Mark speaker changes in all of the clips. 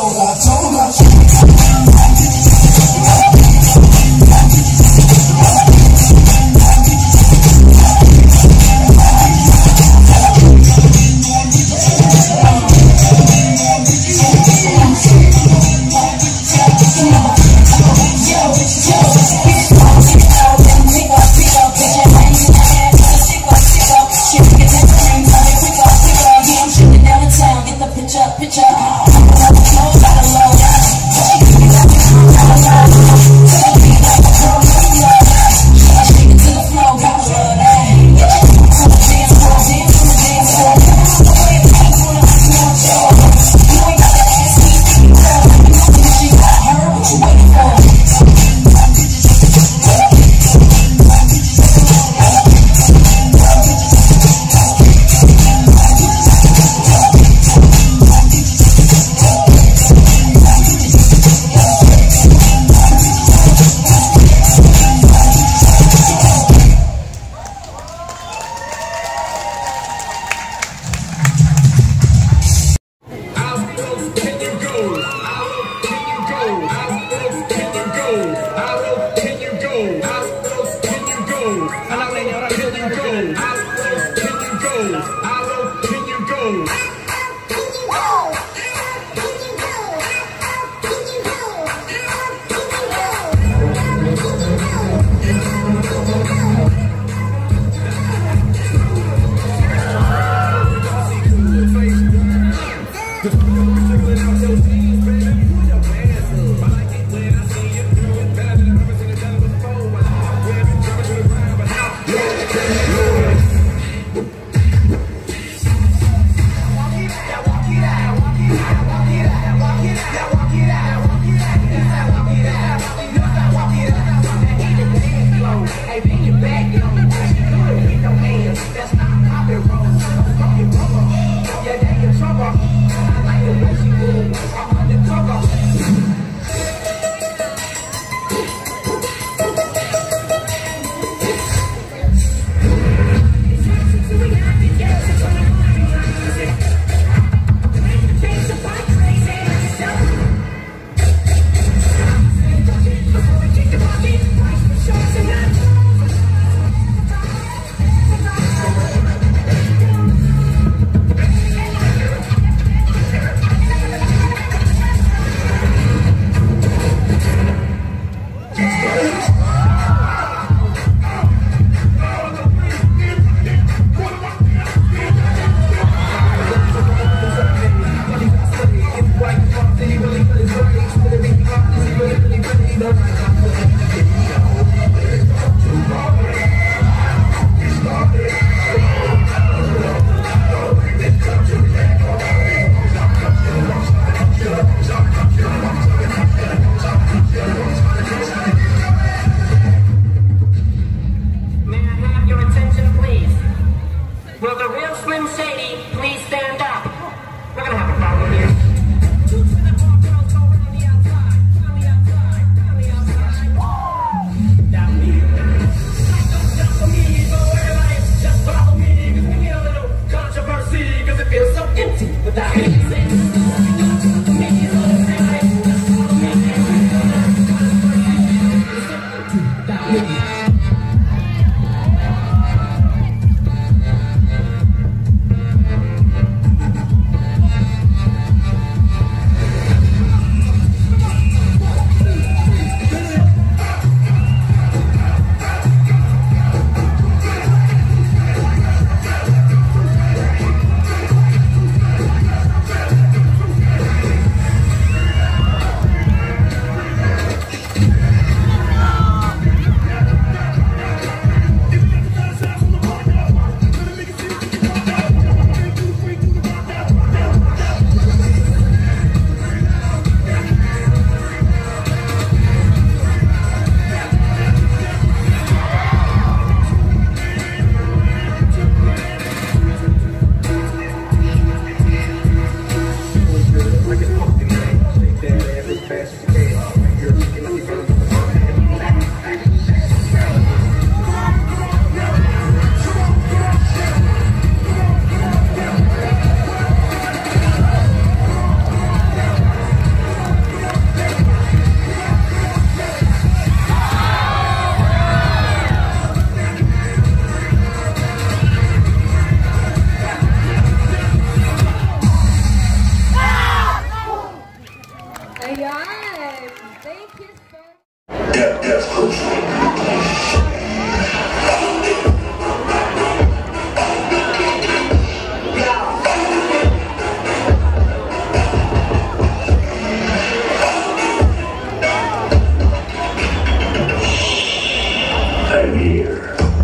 Speaker 1: Picture, Thank you, sir.
Speaker 2: I'm here.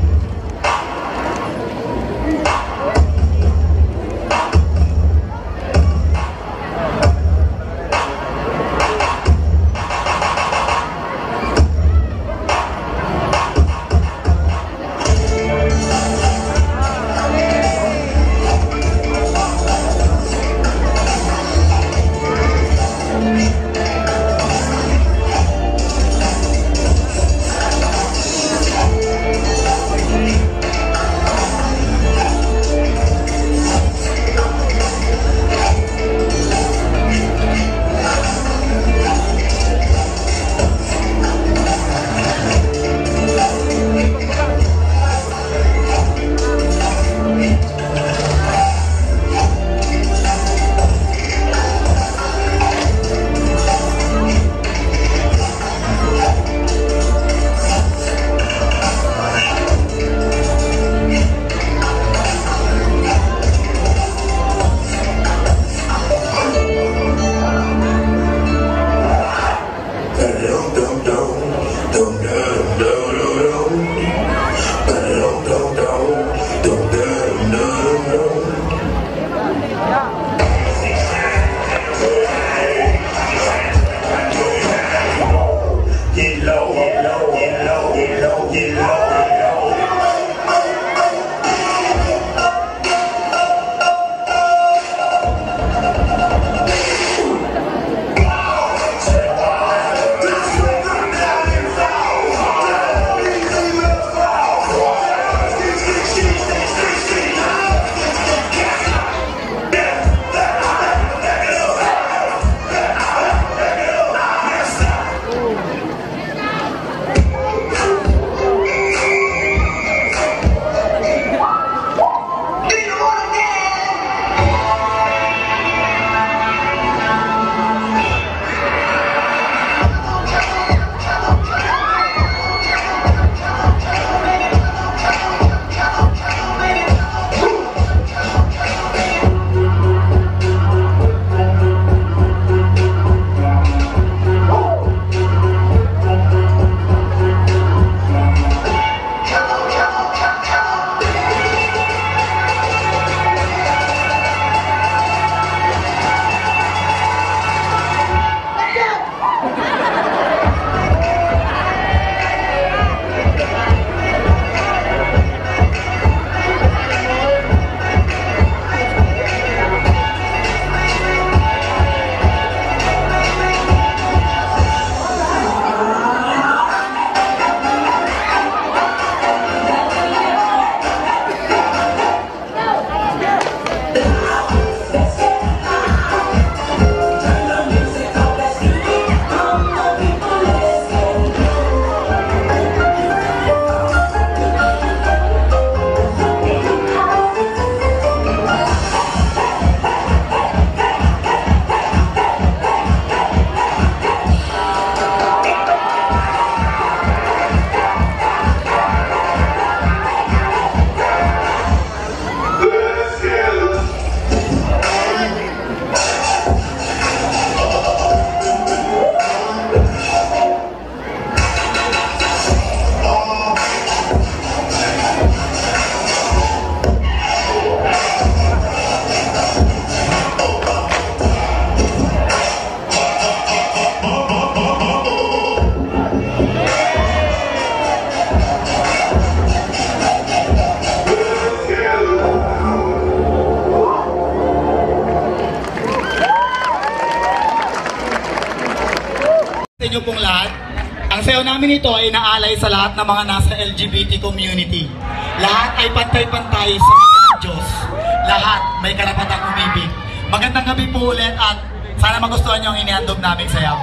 Speaker 3: Inyo pong lahat, ang sayo namin ito ay naalay sa lahat ng mga nasa LGBT community. Lahat ay pantay-pantay sa mga ng Diyos. Lahat may karapatang umibig. Magandang gabi po ulit at sana magustuhan nyo ang inihandog naming sayaw.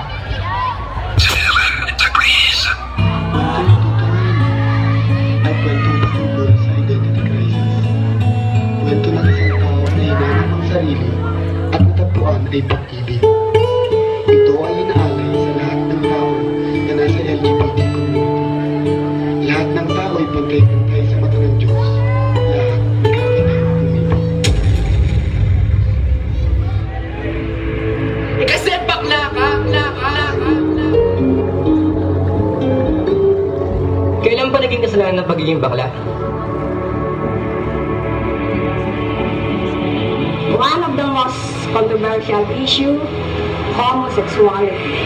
Speaker 4: Kwento ng isang tao na hinanap ang sarili at natagpuan ay pag-ibig. Ito ay inaalay sa lahat ng tao pantay-pantay sa mata ng Diyos, lahat may karapatang umibig.
Speaker 1: Kasi bakla ka. Kailan pa naging kasalanan ng pagiging bakla?
Speaker 2: One of the most controversial issue, homosexuality.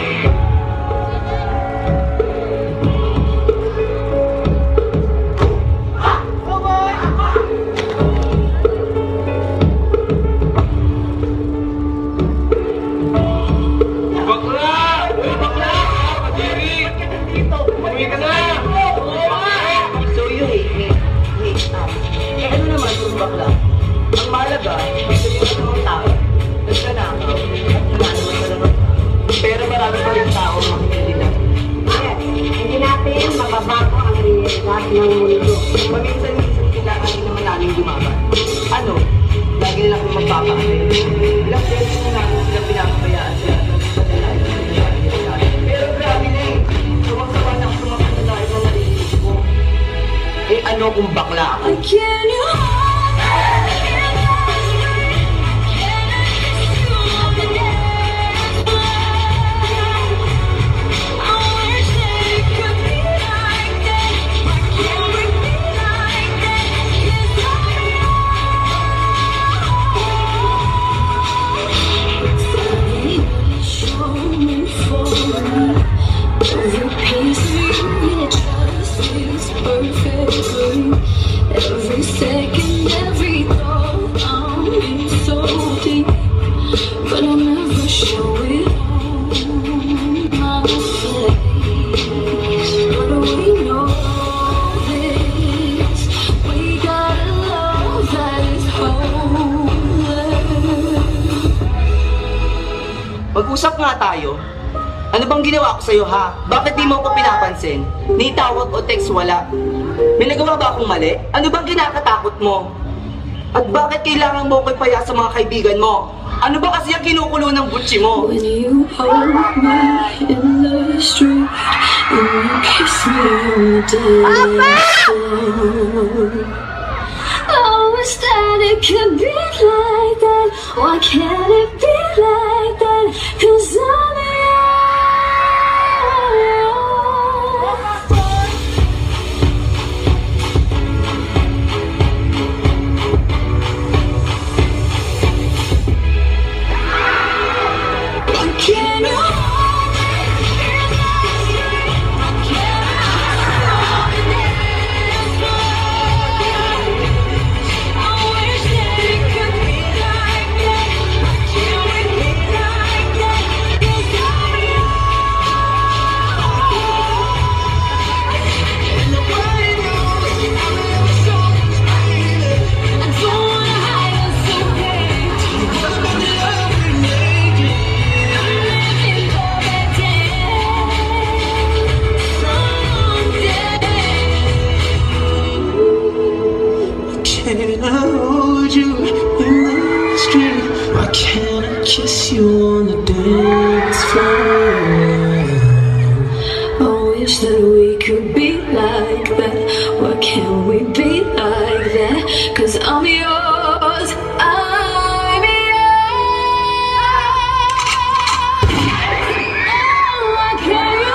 Speaker 1: So you hate me? Eh ano naman kung bakla? Ang mahalaga, gusto niyo sa mga tao, nagnanakaw, at nananaman sa laman. Pero marami pa rin tao makikinig na.
Speaker 2: Yes, hindi natin mababago ang realidad ng mundo.
Speaker 1: Paminsan-minsan kailangan din naman namin gumaban. Ano? Lagi nila kami magpapakasay. Ilang beses na namin sila pinapabayaan sila. Pero grabe na eh. Sumaksawa na ako sa mga kasalanan na narinig ko. Eh ano kung bakla ako?
Speaker 5: Every second, every thought, I'm in so deep, but I'll never show it on my face. But we know this, we got a love that is hopeless.
Speaker 1: Mag-usap nga tayo. Ano bang ginawa ko sa'yo ha? Bakit di mo ako pinapansin? Ni tawag o text wala? May nagawa ba akong mali? Ano bang kinakatakot mo? At bakit kailangan mo ko ipaya sa mga kaibigan mo? Ano ba kasi ang kinukulo ng butsi mo?
Speaker 5: When you hold me in the street and you kiss me on the dance floor, I wish that it could be like that. Why can't it be like that? 'Cause I'm yours. Can you hold me in the street? Can I hold the dance floor? I wish that it could be like that. Why can't it be like that? 'Cause I'm yours. And nobody knows I'm in so much pain. I don't wanna hide it, so hate. I'm in love with naked.
Speaker 6: Can I hold you in the street? Why can't I kiss you on the dance floor?
Speaker 5: I wish that we could be like that. Why can't we be like that? 'Cause I'm yours, I'm yours. Why can't you?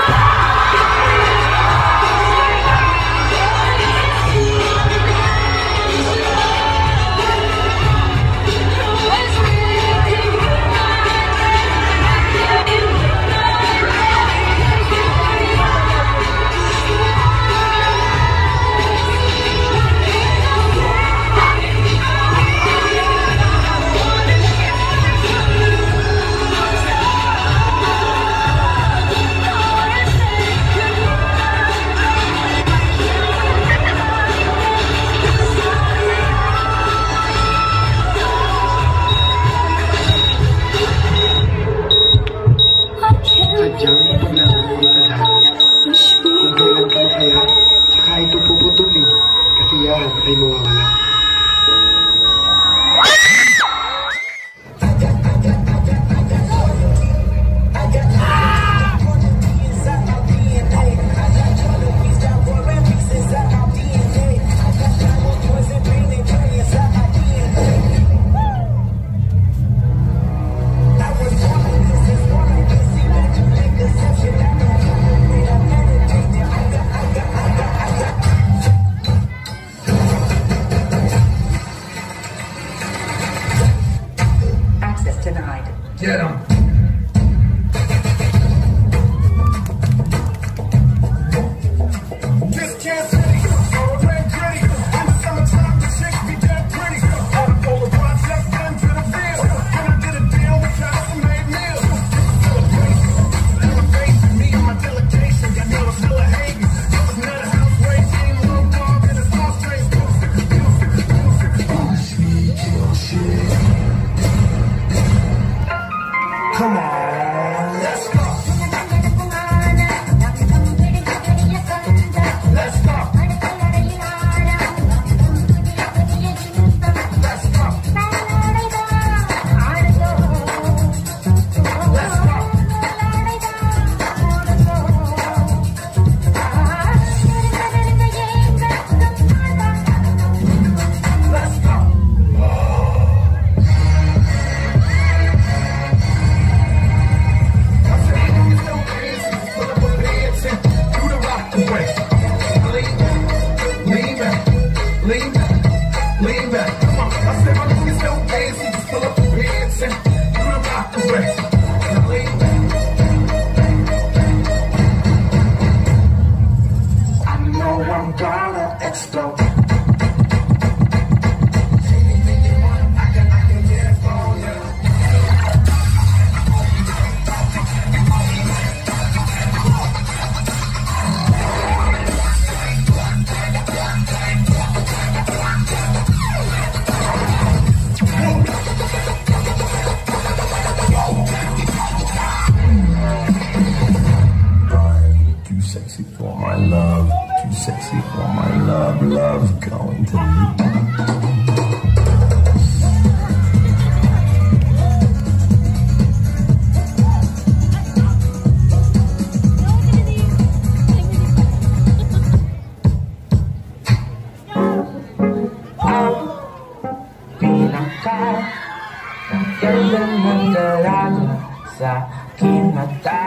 Speaker 4: Sadyang paglaban mo ka lahat. Kung kailan ka makaya, saka ito puputulin, kasi yan ay mawawala.
Speaker 7: Inside my DNA, I got all the pieces out for every piece inside my DNA.
Speaker 6: sexy for my love, too sexy for my love, love going to me.
Speaker 7: Ganda ng dalaga sa aking mata.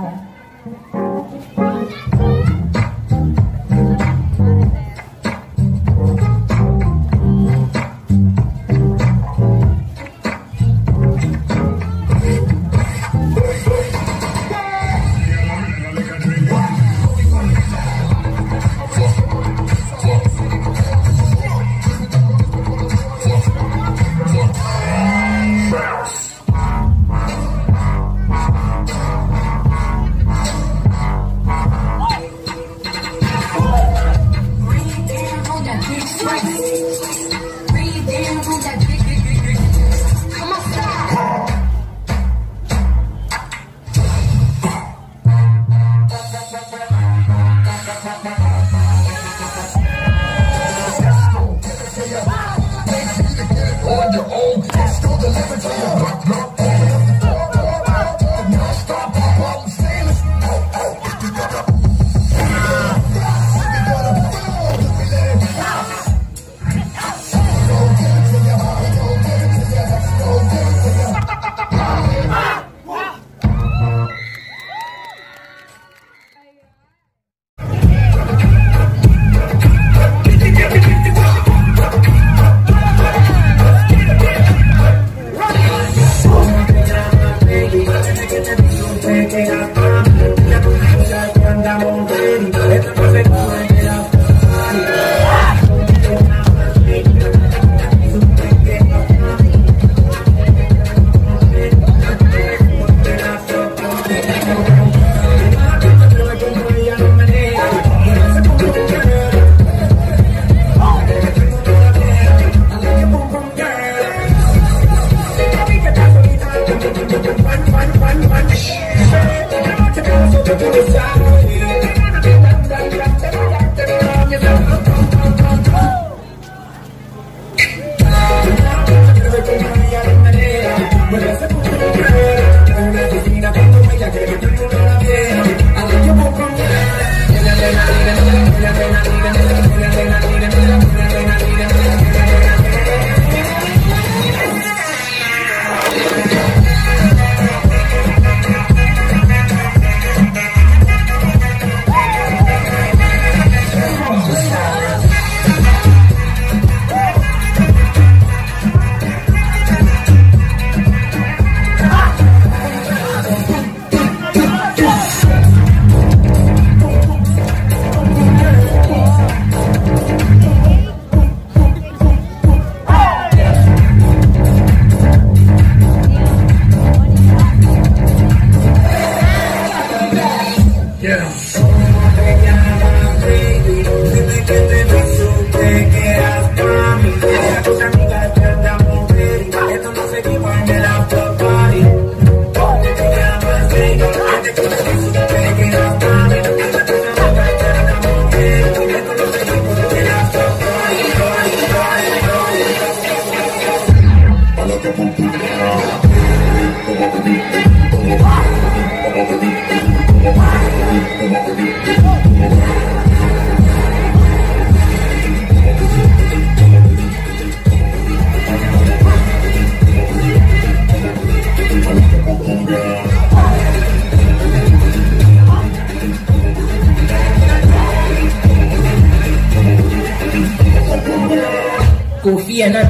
Speaker 8: Kofi Annan.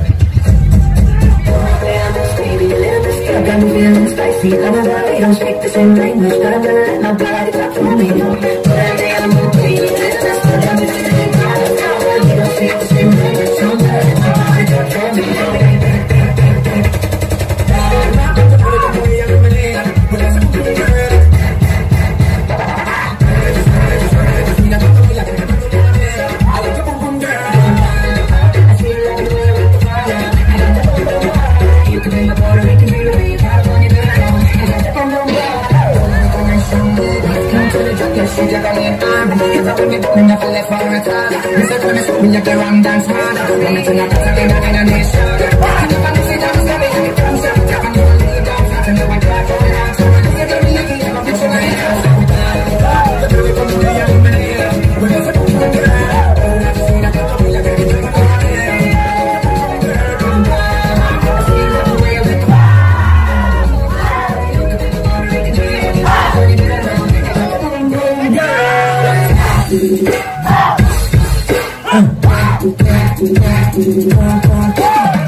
Speaker 8: I got me feeling spicy. I'm a guy, we don't speak the same language. But I'm gonna let nobody talk to me. But I am a baby, that's what I'm doing. We don't speak the same language. So I'm gonna let nobody talk to me. Come to the jungle. she just got me arm. Cause I when me put me up left for a time. Me say to me so me up the wrong dance man. Me turn up Catalina in a nation. I never knew she dance to me. From some time you want me dance. I know I try for it. So I say to me again, I'm a bitch in my house. The girl from the day I'm in here. When I say to me again, I just see that I don't feel like everything I'm on. Yeah.